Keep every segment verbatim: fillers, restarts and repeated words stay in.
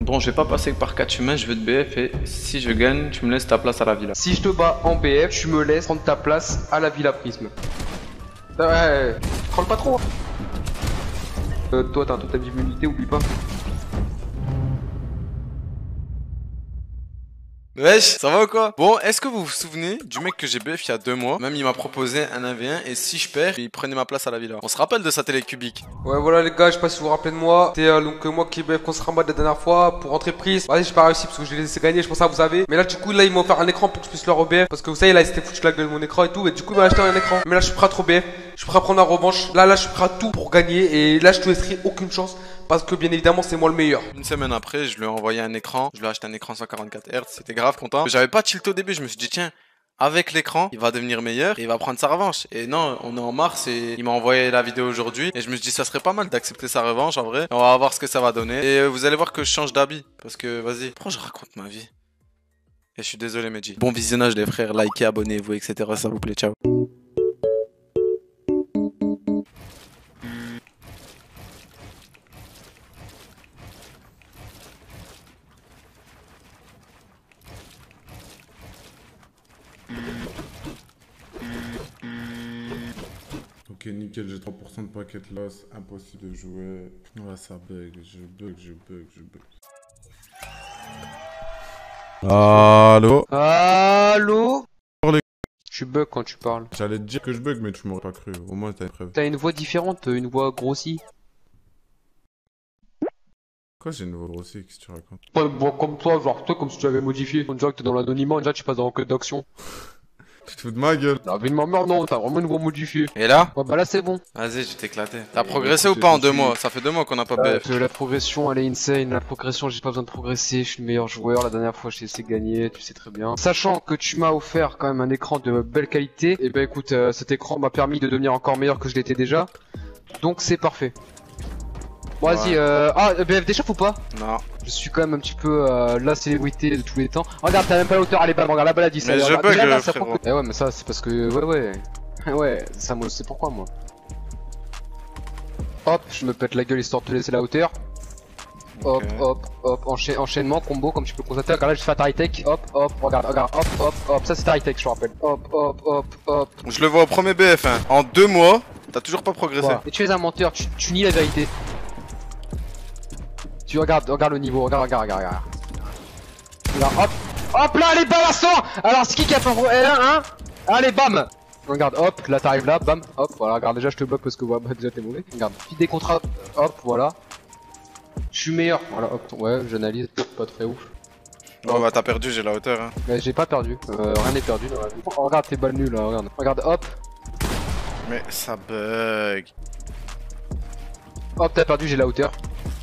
Bon, je vais pas passer par quatre humains, je veux te B F et si je gagne, tu me laisses ta place à la villa. Si je te bats en B F, tu me laisses prendre ta place à la Villa Prisme. Ouais, troll pas trop. Euh, toi, t'as un totem d'immunité, oublie pas. Wesh, ça va ou quoi? Bon, est-ce que vous vous souvenez du mec que j'ai B F il y a deux mois? Même il m'a proposé un un v un et si je perds, il prenait ma place à la villa. On se rappelle de sa télé cubique? Ouais, voilà les gars, je sais pas si vous vous rappelez de moi. C'était euh, donc euh, moi qui ai B F contre Ramad la dernière fois pour rentrer prise. Vas-y, j'ai pas réussi parce que je l'ai laissé gagner, je pense que vous savez. Mais là, du coup, là, ils m'ont offert un écran pour que je puisse leur B F. Parce que vous savez, là, ils s'étaient foutu la gueule de mon écran et tout. Et du coup, ils m'ont acheté un écran. Mais là, je suis prêt à trop B F. Je suis prêt à prendre la revanche. Là, là, je suis prêt à tout pour gagner. Et là, je te laisserai aucune chance. Parce que bien évidemment, c'est moi le meilleur. Une semaine après, je lui ai envoyé un écran. Je lui ai acheté un écran cent quarante-quatre hertz. C'était grave content. J'avais pas tilt au début. Je me suis dit, tiens, avec l'écran, il va devenir meilleur et il va prendre sa revanche. Et non, on est en mars et il m'a envoyé la vidéo aujourd'hui. Et je me suis dit, ça serait pas mal d'accepter sa revanche en vrai. On va voir ce que ça va donner. Et vous allez voir que je change d'habit. Parce que, vas-y, pourquoi je raconte ma vie? Et je suis désolé, Medji. Bon visionnage, les frères. Likez, abonnez-vous, et cetera. Ça vous plaît, ciao. Ok, nickel, j'ai trois pour cent de packet loss, impossible de jouer. Ouais, ça bug, je bug, je bug, je bug. Allô? Allô? Parlez. Tu bug quand tu parles. J'allais te dire que je bug, mais tu m'aurais pas cru. Au moins, t'as une preuve. T'as une voix différente, une voix grossie. Quoi, j'ai une voix grossière, qu'est-ce que tu racontes? Pas une voix comme toi, genre toi, comme si tu avais modifié. On dirait que t'es dans l'anonymat, déjà tu passes dans code d'action. Tu te fous de ma gueule? La vie de ma mère, non, t'as vraiment une voix modifiée. Et là? Ouais, bah là c'est bon. Vas-y, je vais t'éclater. T'as progressé ou pas en deux mois? Ça fait deux mois qu'on n'a pas B F. Euh, la progression, elle est insane. La progression, j'ai pas besoin de progresser. Je suis le meilleur joueur. La dernière fois, j'ai essayé de gagner. Tu sais très bien. Sachant que tu m'as offert quand même un écran de belle qualité. Et ben écoute, euh, cet écran m'a permis de devenir encore meilleur que je l'étais déjà. Donc c'est parfait. Bon, vas-y. Ouais. Euh... Ah, B F d'échauffe ou pas? Non. Je suis quand même un petit peu euh, la célébrité de tous les temps. Regarde, t'as même pas la hauteur. Allez, bam, regarde la baladie. Mais je bug, euh, frérot. Eh ouais, mais ça, c'est parce que. Ouais, ouais. Ouais, ça, moi, je sais pourquoi, moi. Hop, je me pète la gueule histoire de te laisser la hauteur. Hop, Okay. hop, hop, Encha enchaînement, combo, comme tu peux constater. Regarde là, je fais un Tari Tech. Hop, hop, regarde, regarde, hop, hop, hop. Ça, c'est Tari Tech, je te rappelle. Hop, hop, hop, hop. Je le vois au premier B F, hein. En deux mois, t'as toujours pas progressé. Ouais. Et tu es un menteur, tu, tu nies la vérité. Tu regardes, regarde le niveau, regarde, regarde, regarde, regarde. Regarde, hop, hop là, allez, balassant. Alors, c'est qui qui a fait un L un, hein? Allez, bam. Regarde, hop, là t'arrives là, bam, hop, voilà, regarde, déjà je te bloque parce que voilà, déjà t'es mauvais. Regarde, fit des contrats, hop, voilà. Je suis meilleur, voilà, hop, ouais, j'analyse, pas très ouf. Bon, bah t'as perdu, j'ai la hauteur, hein. Mais j'ai pas perdu, euh, rien n'est perdu dans la vie. Oh, regarde tes balles nulles là, regarde. Regarde, hop, Mais ça bug. hop, t'as perdu, j'ai la hauteur.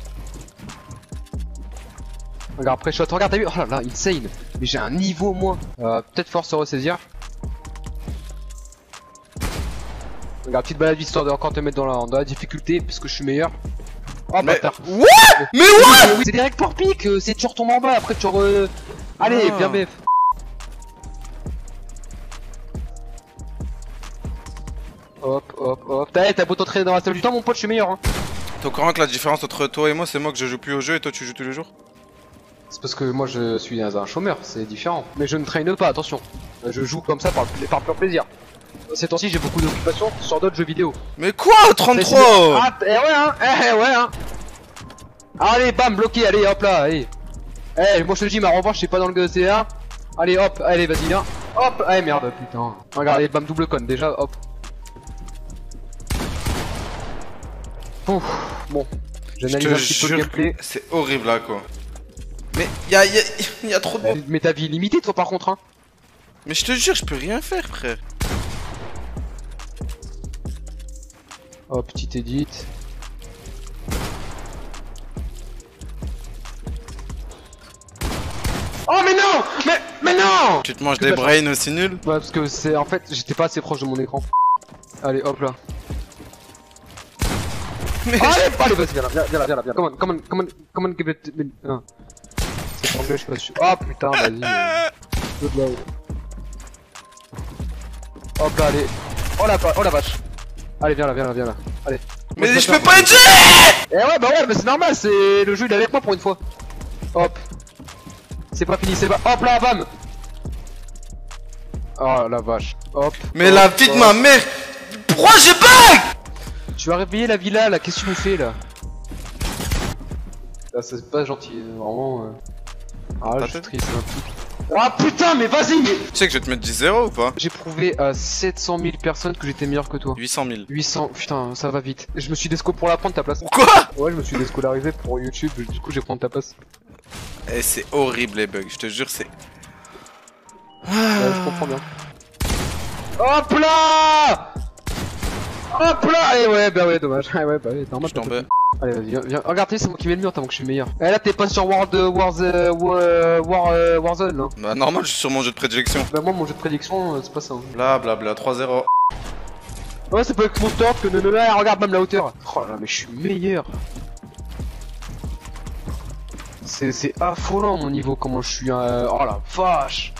Regarde, après shot, regarde, t'as vu, oh là là, insane. Mais j'ai un niveau moins. Euh, peut-être force à ressaisir. Regarde, petite balade histoire de encore te mettre dans la, dans la difficulté, parce que je suis meilleur. Oh Mais bâtard. what? Mais what? Oui, c'est direct pour pique, c'est tu retombes en bas, après tu re... Allez, Ah. bien B F. Hop, hop, hop. T'as t'as beau t'entraîner dans la salle du temps, mon pote, je suis meilleur. Hein. T'es au courant que la différence entre toi et moi, c'est moi que je joue plus au jeu et toi tu joues tous les jours? C'est parce que moi je suis un chômeur, c'est différent. Mais je ne traîne pas, attention. Je joue comme ça par, par pur plaisir. Ces temps-ci, j'ai beaucoup d'occupations sur d'autres jeux vidéo. Mais quoi? trente-trois? Ah, eh ouais, hein, eh ouais, hein. Allez, bam, bloqué, allez, hop là, allez. Eh, moi je te dis, ma revanche, c'est pas dans le C A. Allez, hop, allez, vas-y, viens. Hop, eh merde, putain. Regardez, bam, double con, déjà, hop. Ouf, bon. J'analyse un petit peu le gameplay. C'est horrible là, quoi. Mais y'a y a, y a trop de... Mais ta vie est limitée, toi, par contre, hein. Mais je te jure, je peux rien faire, frère. Oh, petit edit. Oh mais non, mais mais non. Tu te manges des brains aussi nuls? Ouais, parce que c'est en fait j'étais pas assez proche de mon écran. Allez hop là. Mais allez, allez vas-y viens là, viens, viens là, viens là, viens là. Come on, come on, come on, come on, give it. Non. C'est anglais, je suis pas sûr. Oh putain, vas-y. Good load. Hop là, allez. Oh la, oh la vache. Allez, viens là, viens là, viens là. Allez. Mais je peux pas être... Eh ouais, bah ouais, mais c'est normal, c'est le jeu il est avec moi pour une fois. Hop. C'est pas fini, c'est pas. Hop là, bam. Oh la vache. Hop. Mais hop, la vie de hop. ma mère. Pourquoi je bug? Tu as réveillé la villa là, qu'est-ce que tu nous fais là? Là, c'est pas gentil, vraiment. Euh... Ah, je suis triste un peu. Ah putain, mais vas-y, mais. Tu sais que je vais te mettre dix zéro ou pas? J'ai prouvé à sept cent mille personnes que j'étais meilleur que toi. huit cent mille. huit cents, putain, ça va vite. Je me suis desco pour la prendre ta place. Quoi? Ouais, je me suis déscolarisé pour YouTube, du coup, j'ai prendre ta place. Et c'est horrible les bugs, je te jure, c'est. Ouais, je comprends bien. Hop là! Hop là! Allez, ouais, bah ouais, dommage. Ah ouais, bah ouais, normal. Je tombais. Allez, vas-y, viens, viens. Regarde, c'est moi qui mets le mur, t'as que je suis meilleur. Eh là, t'es pas sur World euh, Wars, euh, War, War, euh, Warzone là. Bah, normal, je suis sur mon jeu de prédilection. Bah, moi, mon jeu de prédiction, euh, c'est pas ça. Hein. Bla bla bla, trois zéro. Ouais, c'est pas avec mon top que ne là, regarde même la hauteur. Oh là, mais je suis meilleur. C'est c'est affolant mon niveau, comment je suis. Euh... Oh la vache.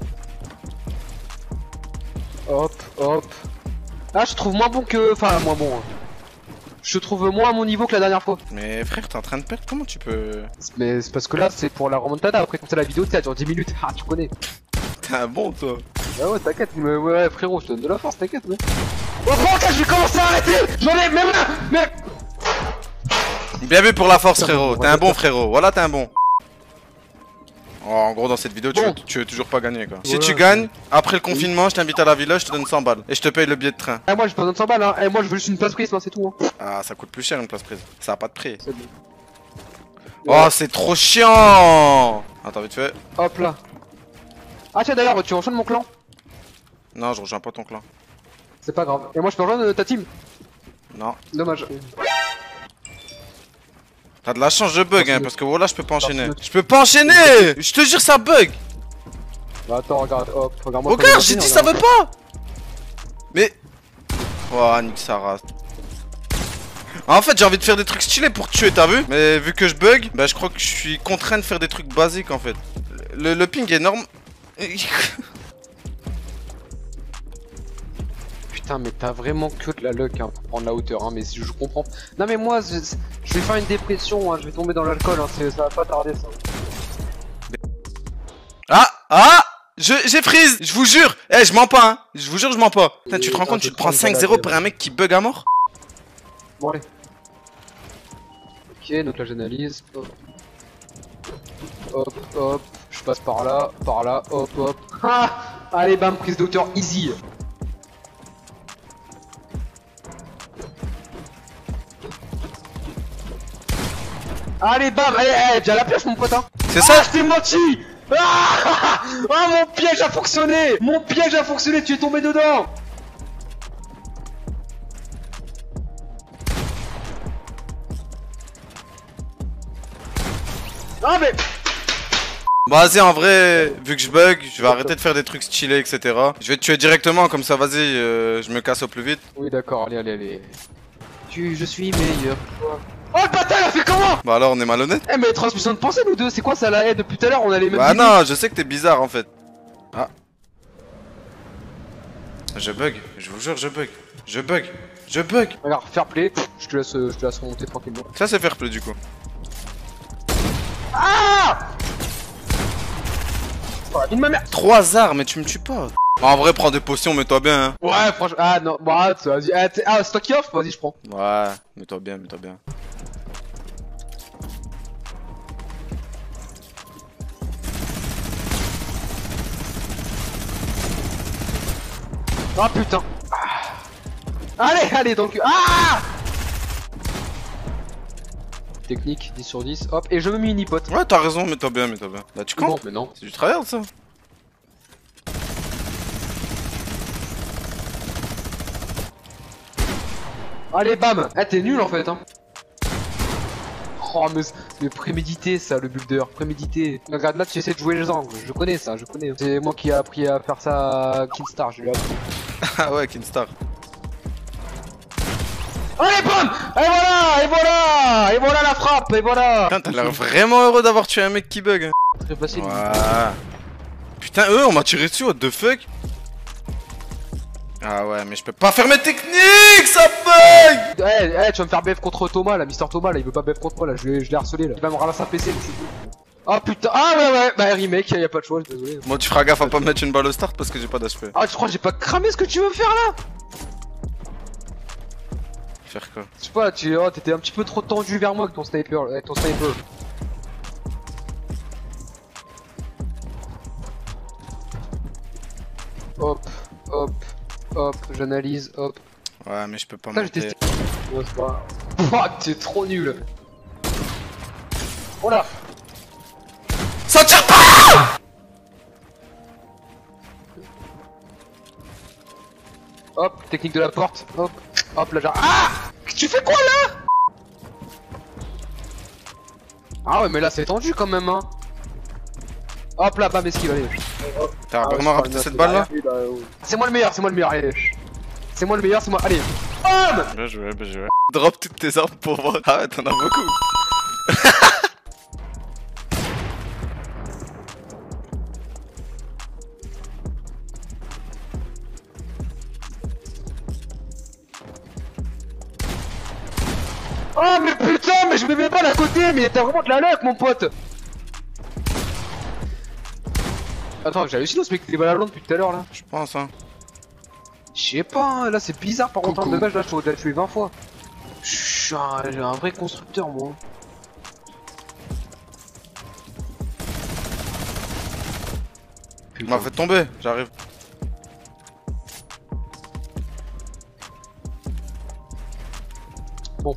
Hop, hop. Ah, je trouve moins bon que. Enfin, moins bon. Hein. Je trouve moins à mon niveau que la dernière fois. Mais frère, t'es en train de perdre, comment tu peux. Mais c'est parce que là, c'est pour la remontada. Après, quand t'as la vidéo, t'as genre dix minutes. Ah, tu connais. T'es un bon toi. Ah ouais, t'inquiète, mais ouais, ouais, frérot, je te donne de la force, t'inquiète, mais. Oh, putain, je vais commencer à arrêter. J'en ai même là. Mais. Bien vu pour la force frérot, t'es un bon frérot, voilà t'es un bon. Oh, en gros dans cette vidéo tu, Bon. veux, tu veux toujours pas gagner quoi. Si Voilà, tu gagnes, après le confinement je t'invite à la villa, je te donne cent balles. Et je te paye le billet de train. Eh, moi, j'ai pas besoin de cent balles, hein. Eh, moi, je veux juste une place prise, hein, c'est tout, hein. Ah ça coûte plus cher une place prise, ça a pas de prix. C'est bon. Oh c'est trop chiant. Attends vite fait. Hop là. Ah, tiens, d'ailleurs, tu rejoins mon clan? Non je rejoins pas ton clan. C'est pas grave. Et moi, je peux rejoindre ta team? Non. Dommage. T'as de la chance je bug hein parce que voilà je peux pas enchaîner. Parce que- Je peux pas enchaîner. Je te jure ça bug. Bah, attends, regarde, hop, regarde-moi. Regarde comment j'ai je dit fais, ça veut regarde. pas. Mais. Oh nique sa race. En fait j'ai envie de faire des trucs stylés pour tuer t'as vu. Mais vu que je bug, bah je crois que je suis contraint de faire des trucs basiques en fait. Le, le ping est énorme. Putain, mais t'as vraiment que de la luck hein, pour prendre la hauteur, hein, mais si je comprends. Non, mais moi, je, je vais faire une dépression, hein, je vais tomber dans l'alcool, hein, c'est- ça va pas tarder ça. Ah ah je, j'ai freeze, je vous jure. Eh je mens pas hein. Je vous jure je mens pas. Putain tu te rends Et compte un tu peu te prends trop cinq zéro baladé, pour un mec qui bug à mort. Bon, allez. Ok, donc là j'analyse. Hop. hop, hop, je passe par là, par là, hop, hop. Ah, allez, bam, prise de hauteur easy. Allez, bam, allez, allez, j'ai la pièce, mon pote, hein. C'est Ah, ça. je t'ai menti. Ah, ah, mon piège a fonctionné. Mon piège a fonctionné, tu es tombé dedans. Ah, mais... Bah vas-y en vrai, vu que je bug, je vais arrêter de faire des trucs stylés et cetera. Je vais te tuer directement comme ça vas-y, euh, je me casse au plus vite. Oui, d'accord, allez, allez, allez. Tu, je suis meilleur que toi. Oh, le bâtard, il a fait comment? Bah alors on est malhonnête. Eh, mais transmission de pensée, nous deux, c'est quoi ça la haie? Depuis tout à l'heure, on a les mêmes Bah idées. non, je sais que t'es bizarre en fait. Ah. Je bug, je vous jure je bug. Je bug, je bug. Regarde, fair play, je te laisse, je te laisse remonter tranquillement. Ça c'est fair play du coup. Ah, oh, la vie de ma mère. Trois arts mais tu me tues pas. En vrai prends des potions, mets-toi bien hein. Ouais, franchement, ah non, bon, arrête, vas-y, ah, t'es- ah, c'est toi qui offre? Vas-y, je prends. Ouais, mets-toi bien, mets-toi bien. Ah putain. Ah. Allez, allez, donc. Ah, technique, dix sur dix, hop, et je me mets une hypote. Ouais t'as raison, mets-toi bien, mets-toi bien. Là tu Bon, comptes. mais non. C'est du tryhard ça. Allez, bam. Ah, t'es nul en fait, hein. Oh, mais, mais prémédité ça, le builder, prémédité. Regarde là, tu essaies de jouer les angles, je connais ça, je connais. C'est moi qui ai appris à faire ça à Kinstar, je lui ai appris. Ah ouais, Kinstar. Allez, bam. Et voilà, et voilà, et voilà la frappe, et voilà. Putain t'as l'air vraiment heureux d'avoir tué un mec qui bug hein. Très facile. Ouais. Putain eux on m'a tiré dessus, what the fuck. Ah ouais mais je peux pas faire mes techniques, ça bug. Eh, eh, tu vas me faire B F contre Thomas là, Mister Thomas là, il veut pas B F contre moi là, je l'ai je l'ai harcelé là. Il va me ramasser un P C, mais c'est tout. Ah putain, ah ouais ouais, bah remake, y'a pas de choix, désolé. Moi, tu feras gaffe à pas me mettre une balle au start parce que j'ai pas d'H P. Ah, tu crois que j'ai pas cramé ce que tu veux faire là? Faire quoi? Je sais pas, tu oh, t'étais un petit peu trop tendu vers moi avec ton sniper, avec ton sniper. Hop, hop, hop, j'analyse, hop. Ouais, mais je peux pas Ça, j'ai monter. testé. Ouais, c'est pas grave. T'es trop nul. Oh là. Ça tire pas! Hop, technique de la porte. Hop, hop là, genre. Ah! Tu fais quoi là? Ah ouais, mais là c'est tendu quand même, hein. Hop là, bam, esquive, allez. T'as Ah, vraiment ouais, rapté c'est cette pas- balle là? C'est moi le meilleur, c'est moi le meilleur, allez. C'est moi le meilleur, c'est moi. Allez. Bam! Bien joué, bien joué. Drop toutes tes armes pour voir. Ah ouais, t'en as beaucoup. Oh mais putain, mais je me mets pas à côté, mais t'as vraiment de la luck mon pote. Attends, j'ai halluciné ce mec qui est à depuis tout à l'heure là. Je pense, hein. Je sais pas, hein, là c'est bizarre par contre, de base là je t'aurais déjà tué vingt fois. Je suis un, j'ai un vrai constructeur moi. Il m'a fait tomber, j'arrive. Bon.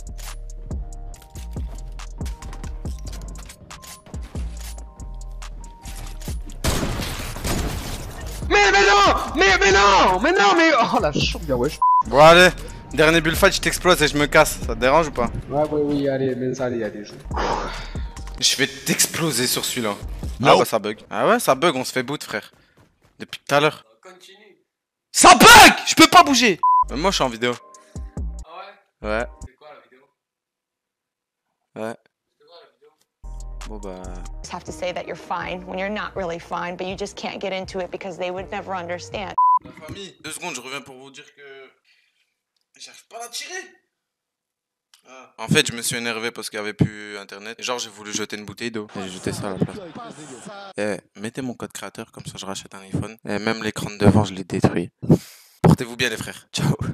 Mais mais non, mais mais non, mais non, mais oh la choupe bien wesh. Bon, allez. Dernier bullfight, je t'explose et je me casse. Ça te dérange ou pas? Ouais ouais oui, allez, mais ça allez, allez, joue. Je vais t'exploser sur celui-là. Ah bah ça bug. Ah ouais, ça bug, on se fait boot, frère. Depuis tout à l'heure. Continue. Ça bug! Je peux pas bouger! Euh, moi, je suis en vidéo. Ah ouais? Ouais. C'est quoi la vidéo? Ouais. C'est quoi la vidéo? Bon bah... Just have to say that you're fine when you're not really fine, but you just can't get into it because they would never understand. La famille, deux secondes, je reviens pour vous dire que... J'arrive pas à la tirer. Ah. En fait, je me suis énervé parce qu'il y avait plus internet. Genre, j'ai voulu jeter une bouteille d'eau. Et j'ai jeté ça à la place. Eh, mettez mon code créateur, comme ça je rachète un iPhone. Et même l'écran de devant, je l'ai détruit. Portez-vous bien les frères. Ciao.